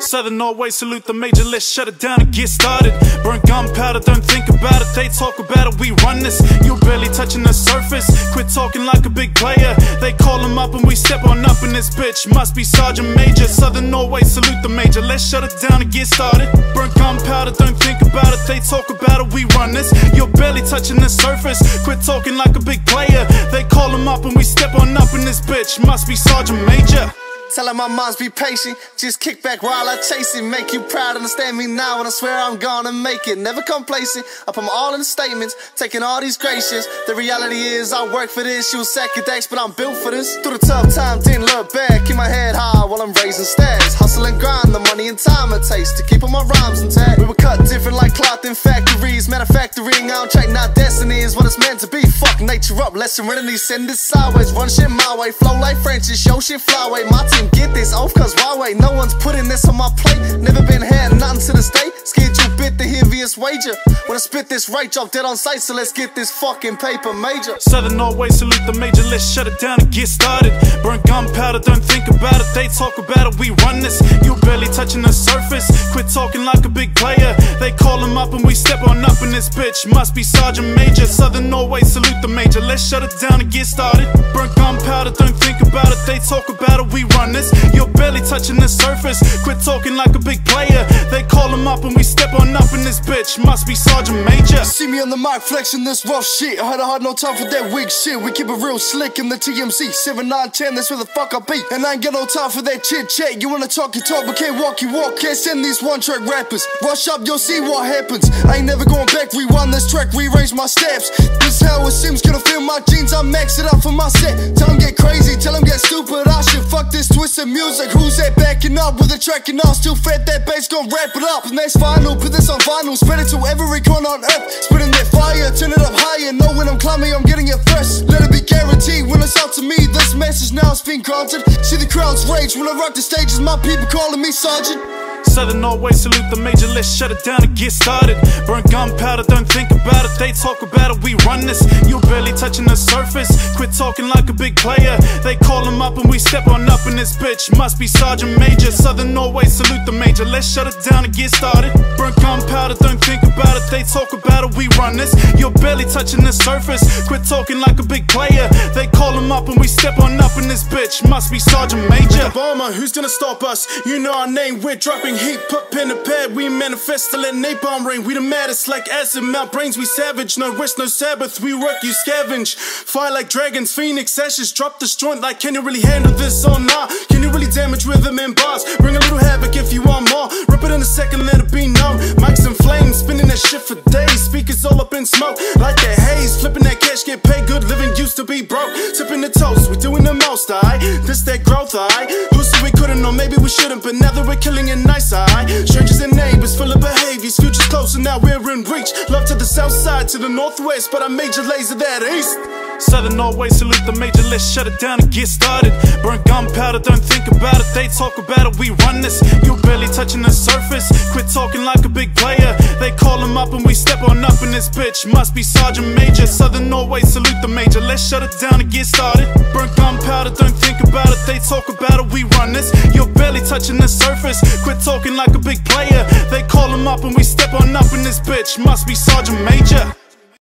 Southern Norway, salute the major, let's shut it down and get started. Burn gunpowder, don't think about it, they talk about it, we run this. You're barely touching the surface, quit talking like a big player. They call them up and we step on up in this bitch, must be Sergeant Major. Southern Norway, salute the major, let's shut it down and get started. Burn gunpowder, don't think about it, they talk about it, we run this. You're barely touching the surface, quit talking like a big player. They call them up and we step on up in this bitch, must be Sergeant Major. Telling my moms be patient, just kick back while I chase it. Make you proud, understand me now, and I swear I'm gonna make it. Never complacent, I put my all in the statements, taking all these gracious. The reality is I work for this, you second days, but I'm built for this. Through the tough times, didn't look back, keep my head high while I'm raising stacks. Hustle and grind, the money and time it takes to keep all my rhymes intact. We were cut different like cloth in factories, manufacturing, I don't check, not destiny is what it's meant to be. Fuck nature up, let serenity send it sideways. Run shit my way, flow like French, show shit fly away. My team get this off cause why wait, no one's putting this on my plate. Never been had nothing to this day, scared you bit the heaviest wager. When I spit this right, drop dead on sight, so let's get this fucking paper major. Southern Norway, salute the major, let's shut it down and get started. Burn gunpowder, don't think about it, they talk about it, we run this. You're barely touching the surface, quit talking like a big player. They call them up and we step on up in this bitch, must be Sergeant Major. Southern Norway, salute the major, let's shut it down and get started. Burn gunpowder, don't think about it, they talk about it, we run this. You're barely touching the surface, quit talking like a big player. They call them up and we step on up in this bitch, must be Sergeant Major. See me on the mic flexing this rough shit, I had a hard no time for that weak shit. We keep it real slick in the TMC, 7, 9, 10, that's where the fuck I be. And I ain't got no time for that chit chat, you wanna talk you talk, but can't walk you walk. Can't send these one track rappers, rush up you'll see what happens. I ain't never going back, rewind this track, rearrange my steps. This how it seems, gonna feel my jeans, I max it out for my set. Tell them get crazy, tell them get stupid, I should fuck this twisted music. Who's that backing up with a track and all? Still fed that bass, gon' wrap it up. Next final, put this on vinyl, spread it to every corner on earth. Spitting that fire, turn it up higher. Know when I'm climbing, I'm getting it fresh. Let it be guaranteed when it's out to me. This message now is being granted. See the crowds rage when I rock the stages. My people calling me Sergeant. Southern Norway, salute the major, let's shut it down and get started. Burn gunpowder, don't think about it, they talk about it, we run this. You're barely touching the surface, quit talking like a big player. They call them up and we step on up in this bitch, must be Sergeant Major. Southern Norway, salute the major, let's shut it down and get started. Burn gunpowder, don't think about it, they talk about it, we run this. You're barely touching the surface, quit talking like a big player. They call them up and we step on up in this bitch, must be Sergeant Major. Bomber, who's gonna stop us? You know our name, we're dropping heat, put pen to pad, we manifest to let napalm rain. We the maddest like acid, melt brains, we savage. No rest, no Sabbath, we work, you scavenge. Fire like dragons, phoenix ashes, drop this joint like can you really handle this or not? Can you really damage rhythm and bars? Bring a little havoc if you want more, rip it in a second, let it be known. Mics and flames, spinning that shit for days, speakers all up in smoke, like that haze, flipping that cash, get paid good, living used to be broke. Tipping the toast, we doing the most, alright? This that growth, alright? Who said we couldn't or maybe we shouldn't, but now that we're killing it nice, alright? Strangers and neighbors full of behavior, scooches close and now we're in reach. Love to the south side, to the northwest, but I made your laser that east. Southern Norway, salute the major, let's shut it down and get started. Burn gunpowder, don't think about it, they talk about it, we run this. You're barely touching the surface, quit talking like a big player. They call them up and we step on up in this bitch, must be Sergeant Major. Southern Norway, salute the major, let's shut it down and get started. Burn gunpowder, don't think about it, they talk about it, we run this. You're barely touching the surface, quit talking like a big player. They call them up and we step on up in this bitch, must be Sergeant Major.